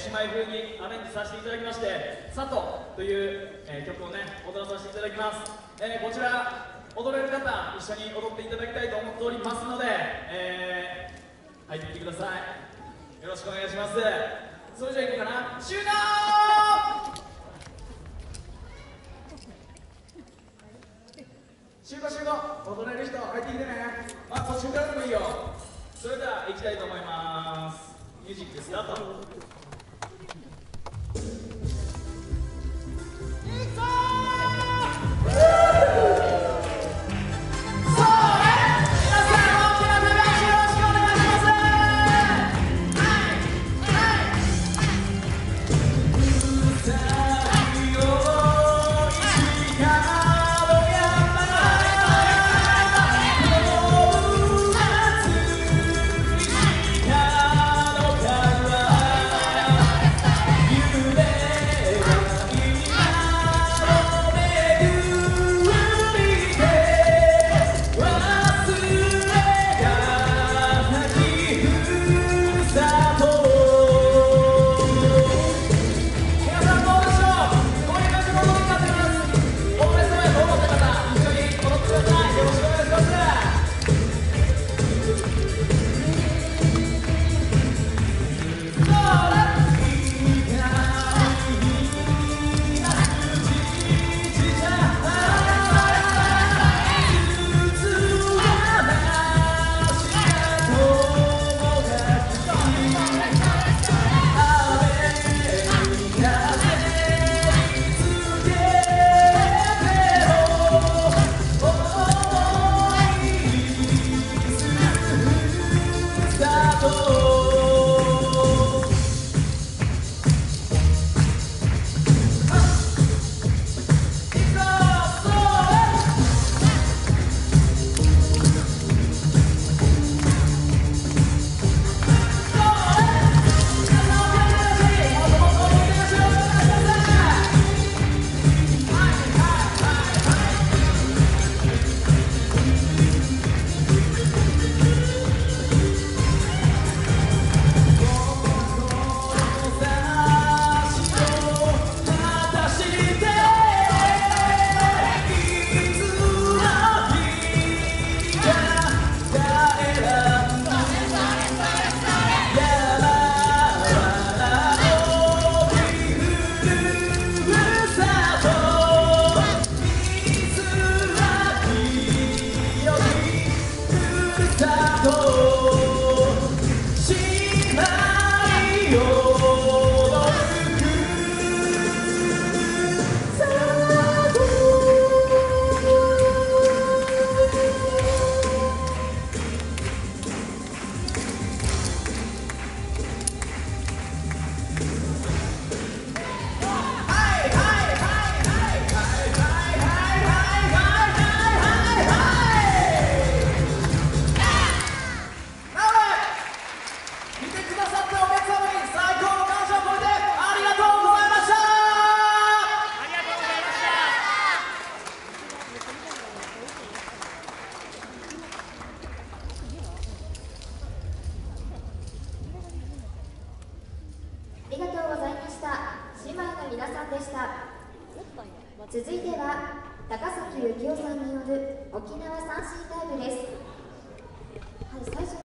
姉妹風にアレンジさせていただきまして「佐藤」という、曲をね踊らさせていただきます。こちら踊れる方一緒に踊っていただきたいと思っておりますので、入ってきてください。よろしくお願いします。それじゃあいこうかな。終了。集合踊れる人入ってきてね。途中からでもいいよ。それでは行きたいと思います。ミュージックスタート。 ありがとうございました。姉妹の皆さんでした。続いては高崎幸雄さんによる沖縄三線ライブです。はい、最初